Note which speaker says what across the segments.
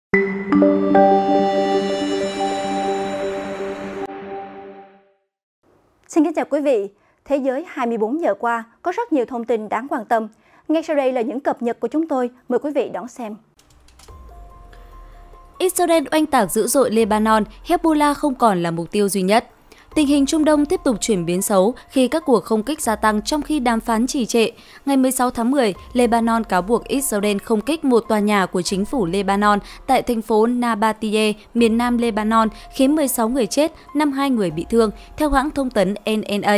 Speaker 1: Xin kính chào quý vị. Thế giới 24 giờ qua có rất nhiều thông tin đáng quan tâm. Ngay sau đây là những cập nhật của chúng tôi. Mời quý vị đón xem.
Speaker 2: Israel oanh tạc dữ dội Lebanon, Hezbollah không còn là mục tiêu duy nhất. Tình hình Trung Đông tiếp tục chuyển biến xấu khi các cuộc không kích gia tăng trong khi đàm phán trì trệ. Ngày 16 tháng 10, Lebanon cáo buộc Israel không kích một tòa nhà của chính phủ Lebanon tại thành phố Nabatieh, miền nam Lebanon, khiến 16 người chết, 52 người bị thương, theo hãng thông tấn NNA.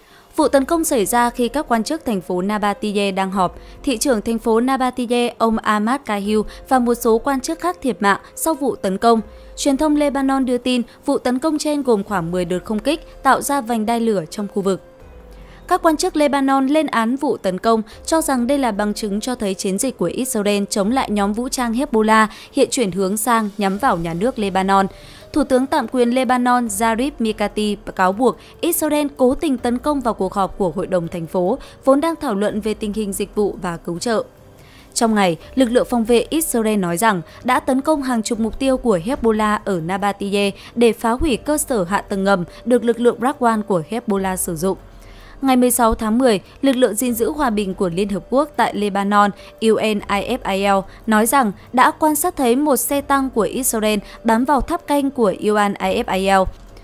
Speaker 2: Vụ tấn công xảy ra khi các quan chức thành phố Nabatieh đang họp. Thị trưởng thành phố Nabatieh, ông Ahmad Kahil và một số quan chức khác thiệt mạng sau vụ tấn công. Truyền thông Lebanon đưa tin vụ tấn công trên gồm khoảng 10 đợt không kích, tạo ra vành đai lửa trong khu vực. Các quan chức Lebanon lên án vụ tấn công, cho rằng đây là bằng chứng cho thấy chiến dịch của Israel chống lại nhóm vũ trang Hezbollah hiện chuyển hướng sang nhắm vào nhà nước Lebanon. Thủ tướng tạm quyền Lebanon Zarif Mikati cáo buộc Israel cố tình tấn công vào cuộc họp của Hội đồng thành phố, vốn đang thảo luận về tình hình dịch vụ và cứu trợ. Trong ngày, lực lượng phòng vệ Israel nói rằng đã tấn công hàng chục mục tiêu của Hezbollah ở Nabatieh để phá hủy cơ sở hạ tầng ngầm được lực lượng Radwan của Hezbollah sử dụng. Ngày 16 tháng 10, lực lượng gìn giữ hòa bình của Liên Hợp Quốc tại Lebanon, UNIFIL, nói rằng đã quan sát thấy một xe tăng của Israel bám vào tháp canh của UNIFIL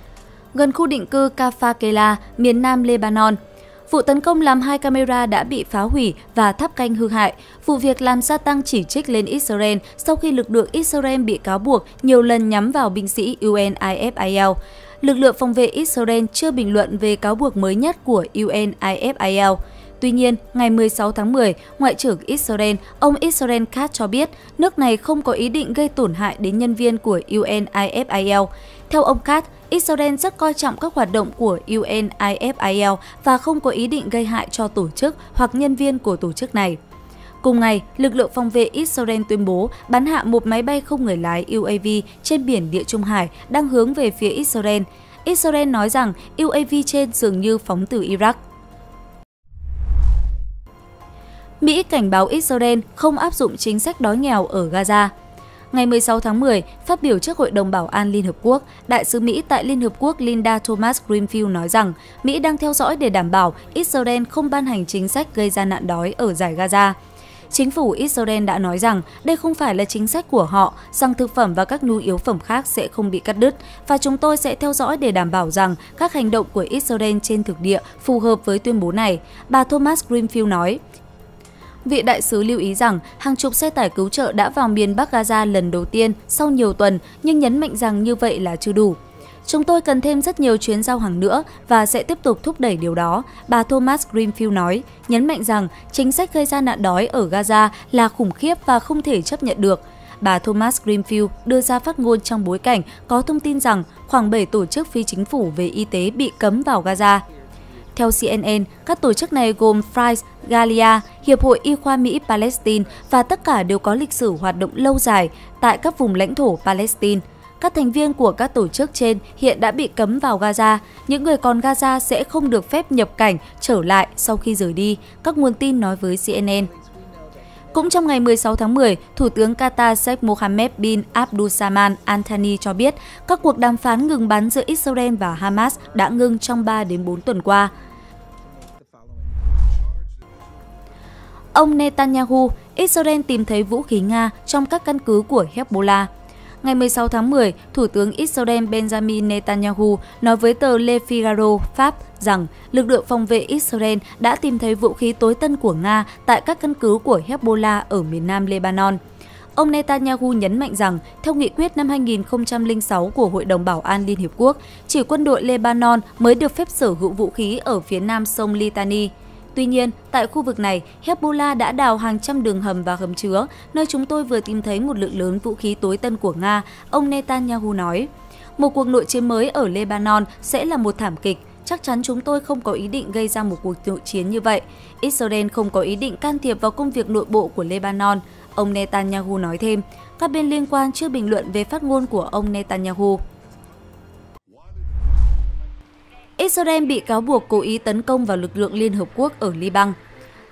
Speaker 2: gần khu định cư Kafar Kela, miền nam Lebanon. Vụ tấn công làm 2 camera đã bị phá hủy và tháp canh hư hại. Vụ việc làm gia tăng chỉ trích lên Israel sau khi lực lượng Israel bị cáo buộc nhiều lần nhắm vào binh sĩ UNIFIL. Lực lượng phòng vệ Israel chưa bình luận về cáo buộc mới nhất của UNIFIL. Tuy nhiên, ngày 16 tháng 10, Ngoại trưởng Israel, ông Israel Katz cho biết nước này không có ý định gây tổn hại đến nhân viên của UNIFIL. Theo ông Katz, Israel rất coi trọng các hoạt động của UNIFIL và không có ý định gây hại cho tổ chức hoặc nhân viên của tổ chức này. Cùng ngày, lực lượng phòng vệ Israel tuyên bố bắn hạ một máy bay không người lái UAV trên biển Địa Trung Hải đang hướng về phía Israel. Israel nói rằng UAV trên dường như phóng từ Iraq. Mỹ cảnh báo Israel không áp dụng chính sách đói nghèo ở Gaza. Ngày 16 tháng 10, phát biểu trước Hội đồng Bảo an Liên Hợp Quốc, Đại sứ Mỹ tại Liên Hợp Quốc Linda Thomas-Greenfield nói rằng Mỹ đang theo dõi để đảm bảo Israel không ban hành chính sách gây ra nạn đói ở dải Gaza. Chính phủ Israel đã nói rằng đây không phải là chính sách của họ, rằng thực phẩm và các nhu yếu phẩm khác sẽ không bị cắt đứt, và chúng tôi sẽ theo dõi để đảm bảo rằng các hành động của Israel trên thực địa phù hợp với tuyên bố này, bà Thomas Greenfield nói. Vị đại sứ lưu ý rằng hàng chục xe tải cứu trợ đã vào miền Bắc Gaza lần đầu tiên sau nhiều tuần, nhưng nhấn mạnh rằng như vậy là chưa đủ. Chúng tôi cần thêm rất nhiều chuyến giao hàng nữa và sẽ tiếp tục thúc đẩy điều đó, bà Thomas Greenfield nói, nhấn mạnh rằng chính sách gây ra nạn đói ở Gaza là khủng khiếp và không thể chấp nhận được. Bà Thomas Greenfield đưa ra phát ngôn trong bối cảnh có thông tin rằng khoảng 7 tổ chức phi chính phủ về y tế bị cấm vào Gaza. Theo CNN, các tổ chức này gồm Fries, Galia, Hiệp hội Y khoa Mỹ-Palestine và tất cả đều có lịch sử hoạt động lâu dài tại các vùng lãnh thổ Palestine. Các thành viên của các tổ chức trên hiện đã bị cấm vào Gaza. Những người còn Gaza sẽ không được phép nhập cảnh trở lại sau khi rời đi, các nguồn tin nói với CNN. Cũng trong ngày 16 tháng 10, Thủ tướng Qatar Sheikh Mohammed bin Abdulrahman Al Thani cho biết các cuộc đàm phán ngừng bắn giữa Israel và Hamas đã ngưng trong 3 đến 4 tuần qua. Ông Netanyahu, Israel tìm thấy vũ khí Nga trong các căn cứ của Hezbollah. Ngày 16 tháng 10, Thủ tướng Israel Benjamin Netanyahu nói với tờ Le Figaro Pháp rằng lực lượng phòng vệ Israel đã tìm thấy vũ khí tối tân của Nga tại các căn cứ của Hezbollah ở miền nam Lebanon. Ông Netanyahu nhấn mạnh rằng, theo nghị quyết năm 2006 của Hội đồng Bảo an Liên Hợp Quốc, chỉ quân đội Lebanon mới được phép sở hữu vũ khí ở phía nam sông Litani. Tuy nhiên, tại khu vực này, Hezbollah đã đào hàng trăm đường hầm và hầm chứa, nơi chúng tôi vừa tìm thấy một lượng lớn vũ khí tối tân của Nga, ông Netanyahu nói. Một cuộc nội chiến mới ở Lebanon sẽ là một thảm kịch. Chắc chắn chúng tôi không có ý định gây ra một cuộc nội chiến như vậy. Israel không có ý định can thiệp vào công việc nội bộ của Lebanon, ông Netanyahu nói thêm. Các bên liên quan chưa bình luận về phát ngôn của ông Netanyahu. Israel bị cáo buộc cố ý tấn công vào lực lượng Liên Hợp Quốc ở Liban.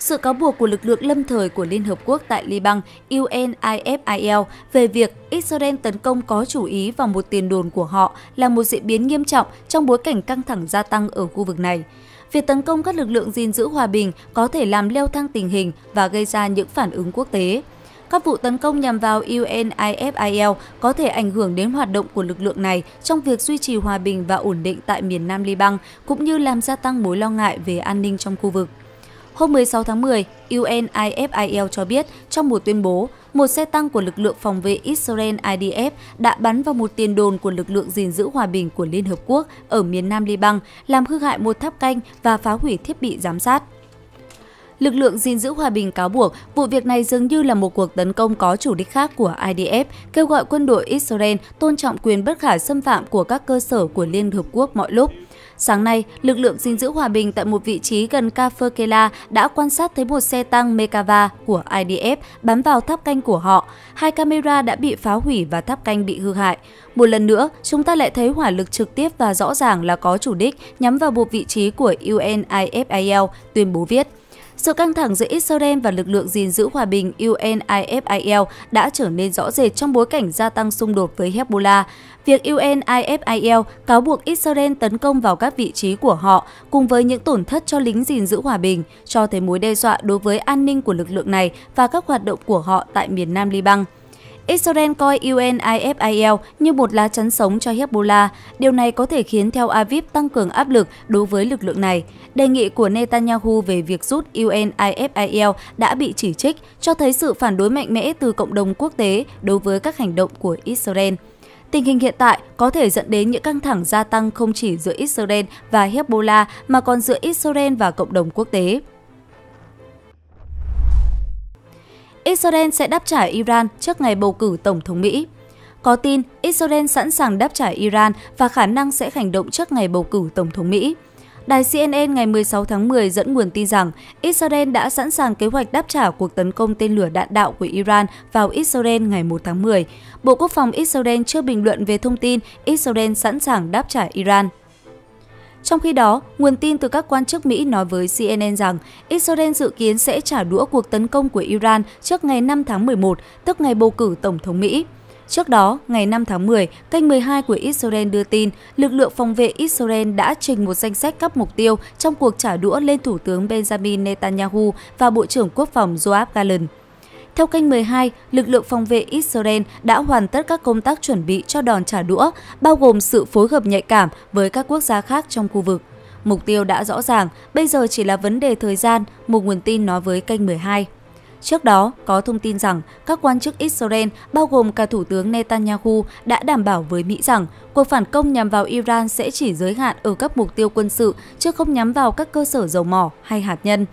Speaker 2: Sự cáo buộc của lực lượng lâm thời của Liên Hợp Quốc tại Liban UNIFIL về việc Israel tấn công có chủ ý vào một tiền đồn của họ là một diễn biến nghiêm trọng trong bối cảnh căng thẳng gia tăng ở khu vực này. Việc tấn công các lực lượng gìn giữ hòa bình có thể làm leo thang tình hình và gây ra những phản ứng quốc tế. Các vụ tấn công nhằm vào UNIFIL có thể ảnh hưởng đến hoạt động của lực lượng này trong việc duy trì hòa bình và ổn định tại miền Nam Liban, cũng như làm gia tăng mối lo ngại về an ninh trong khu vực. Hôm 16 tháng 10, UNIFIL cho biết trong một tuyên bố, một xe tăng của lực lượng phòng vệ Israel IDF đã bắn vào một tiền đồn của lực lượng gìn giữ hòa bình của Liên Hợp Quốc ở miền Nam Liban, làm hư hại một tháp canh và phá hủy thiết bị giám sát. Lực lượng gìn giữ hòa bình cáo buộc vụ việc này dường như là một cuộc tấn công có chủ đích khác của IDF, kêu gọi quân đội Israel tôn trọng quyền bất khả xâm phạm của các cơ sở của Liên Hợp Quốc mọi lúc. Sáng nay, lực lượng gìn giữ hòa bình tại một vị trí gần Kafr Kela đã quan sát thấy một xe tăng Merkava của IDF bắn vào tháp canh của họ. 2 camera đã bị phá hủy và tháp canh bị hư hại. Một lần nữa, chúng ta lại thấy hỏa lực trực tiếp và rõ ràng là có chủ đích nhắm vào một vị trí của UNIFIL, tuyên bố viết. Sự căng thẳng giữa Israel và lực lượng gìn giữ hòa bình UNIFIL đã trở nên rõ rệt trong bối cảnh gia tăng xung đột với Hezbollah. Việc UNIFIL cáo buộc Israel tấn công vào các vị trí của họ cùng với những tổn thất cho lính gìn giữ hòa bình cho thấy mối đe dọa đối với an ninh của lực lượng này và các hoạt động của họ tại miền Nam Liban. Israel coi UNIFIL như một lá chắn sống cho Hezbollah. Điều này có thể khiến Tel Aviv tăng cường áp lực đối với lực lượng này. Đề nghị của Netanyahu về việc rút UNIFIL đã bị chỉ trích, cho thấy sự phản đối mạnh mẽ từ cộng đồng quốc tế đối với các hành động của Israel. Tình hình hiện tại có thể dẫn đến những căng thẳng gia tăng không chỉ giữa Israel và Hezbollah mà còn giữa Israel và cộng đồng quốc tế. Israel sẽ đáp trả Iran trước ngày bầu cử Tổng thống Mỹ. Có tin Israel sẵn sàng đáp trả Iran và khả năng sẽ hành động trước ngày bầu cử Tổng thống Mỹ. Đài CNN ngày 16 tháng 10 dẫn nguồn tin rằng Israel đã sẵn sàng kế hoạch đáp trả cuộc tấn công tên lửa đạn đạo của Iran vào Israel ngày 1 tháng 10. Bộ Quốc phòng Israel chưa bình luận về thông tin Israel sẵn sàng đáp trả Iran. Trong khi đó, nguồn tin từ các quan chức Mỹ nói với CNN rằng Israel dự kiến sẽ trả đũa cuộc tấn công của Iran trước ngày 5 tháng 11, tức ngày bầu cử Tổng thống Mỹ. Trước đó, ngày 5 tháng 10, kênh 12 của Israel đưa tin lực lượng phòng vệ Israel đã trình một danh sách các mục tiêu trong cuộc trả đũa lên Thủ tướng Benjamin Netanyahu và Bộ trưởng Quốc phòng Yoav Gallant. Theo kênh 12, lực lượng phòng vệ Israel đã hoàn tất các công tác chuẩn bị cho đòn trả đũa, bao gồm sự phối hợp nhạy cảm với các quốc gia khác trong khu vực. Mục tiêu đã rõ ràng, bây giờ chỉ là vấn đề thời gian, một nguồn tin nói với kênh 12. Trước đó, có thông tin rằng các quan chức Israel, bao gồm cả Thủ tướng Netanyahu, đã đảm bảo với Mỹ rằng cuộc phản công nhằm vào Iran sẽ chỉ giới hạn ở các mục tiêu quân sự, chứ không nhắm vào các cơ sở dầu mỏ hay hạt nhân.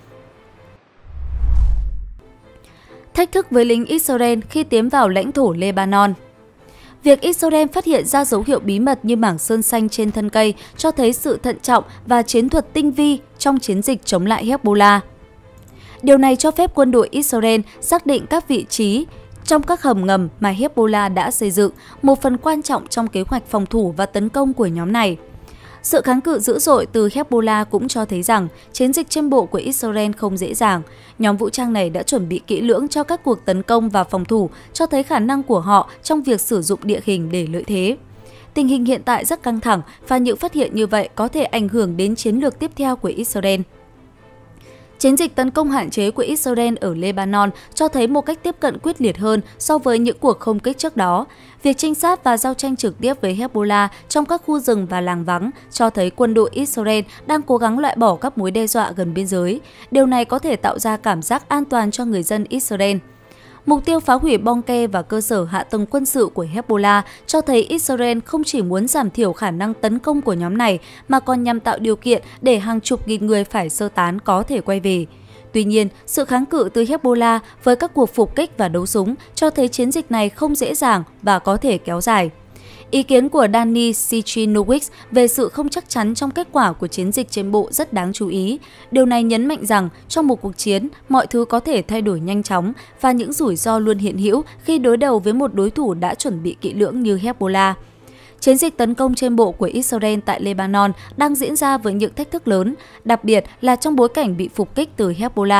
Speaker 2: Thách thức với lính Israel khi tiến vào lãnh thổ Lebanon. Việc Israel phát hiện ra dấu hiệu bí mật như mảng sơn xanh trên thân cây cho thấy sự thận trọng và chiến thuật tinh vi trong chiến dịch chống lại Hezbollah. Điều này cho phép quân đội Israel xác định các vị trí trong các hầm ngầm mà Hezbollah đã xây dựng, một phần quan trọng trong kế hoạch phòng thủ và tấn công của nhóm này. Sự kháng cự dữ dội từ Hezbollah cũng cho thấy rằng chiến dịch trên bộ của Israel không dễ dàng. Nhóm vũ trang này đã chuẩn bị kỹ lưỡng cho các cuộc tấn công và phòng thủ, cho thấy khả năng của họ trong việc sử dụng địa hình để lợi thế. Tình hình hiện tại rất căng thẳng và những phát hiện như vậy có thể ảnh hưởng đến chiến lược tiếp theo của Israel. Chiến dịch tấn công hạn chế của Israel ở Lebanon cho thấy một cách tiếp cận quyết liệt hơn so với những cuộc không kích trước đó. Việc trinh sát và giao tranh trực tiếp với Hezbollah trong các khu rừng và làng vắng cho thấy quân đội Israel đang cố gắng loại bỏ các mối đe dọa gần biên giới. Điều này có thể tạo ra cảm giác an toàn cho người dân Israel. Mục tiêu phá hủy bonke và cơ sở hạ tầng quân sự của Hezbollah cho thấy Israel không chỉ muốn giảm thiểu khả năng tấn công của nhóm này mà còn nhằm tạo điều kiện để hàng chục nghìn người phải sơ tán có thể quay về. Tuy nhiên, sự kháng cự từ Hezbollah với các cuộc phục kích và đấu súng cho thấy chiến dịch này không dễ dàng và có thể kéo dài. Ý kiến của Danny Sichinowicz về sự không chắc chắn trong kết quả của chiến dịch trên bộ rất đáng chú ý. Điều này nhấn mạnh rằng trong một cuộc chiến, mọi thứ có thể thay đổi nhanh chóng và những rủi ro luôn hiện hữu khi đối đầu với một đối thủ đã chuẩn bị kỹ lưỡng như Hezbollah. Chiến dịch tấn công trên bộ của Israel tại Lebanon đang diễn ra với những thách thức lớn, đặc biệt là trong bối cảnh bị phục kích từ Hezbollah.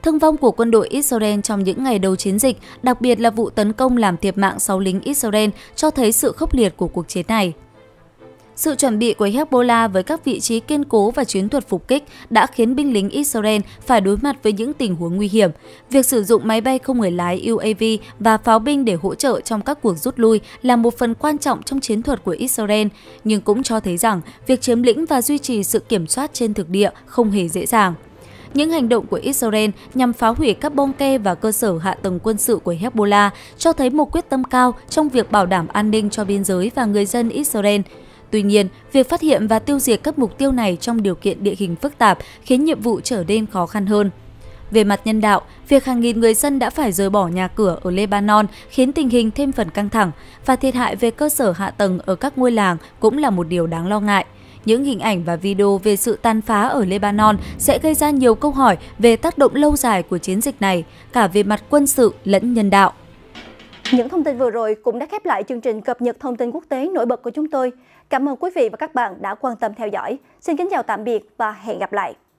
Speaker 2: Thương vong của quân đội Israel trong những ngày đầu chiến dịch, đặc biệt là vụ tấn công làm thiệt mạng 6 lính Israel, cho thấy sự khốc liệt của cuộc chiến này. Sự chuẩn bị của Hezbollah với các vị trí kiên cố và chiến thuật phục kích đã khiến binh lính Israel phải đối mặt với những tình huống nguy hiểm. Việc sử dụng máy bay không người lái UAV và pháo binh để hỗ trợ trong các cuộc rút lui là một phần quan trọng trong chiến thuật của Israel, nhưng cũng cho thấy rằng việc chiếm lĩnh và duy trì sự kiểm soát trên thực địa không hề dễ dàng. Những hành động của Israel nhằm phá hủy các bong ke và cơ sở hạ tầng quân sự của Hezbollah cho thấy một quyết tâm cao trong việc bảo đảm an ninh cho biên giới và người dân Israel. Tuy nhiên, việc phát hiện và tiêu diệt các mục tiêu này trong điều kiện địa hình phức tạp khiến nhiệm vụ trở nên khó khăn hơn. Về mặt nhân đạo, việc hàng nghìn người dân đã phải rời bỏ nhà cửa ở Lebanon khiến tình hình thêm phần căng thẳng và thiệt hại về cơ sở hạ tầng ở các ngôi làng cũng là một điều đáng lo ngại. Những hình ảnh và video về sự tàn phá ở Lebanon sẽ gây ra nhiều câu hỏi về tác động lâu dài của chiến dịch này, cả về mặt quân sự lẫn nhân đạo.
Speaker 1: Những thông tin vừa rồi cũng đã khép lại chương trình cập nhật thông tin quốc tế nổi bật của chúng tôi. Cảm ơn quý vị và các bạn đã quan tâm theo dõi. Xin kính chào tạm biệt và hẹn gặp lại.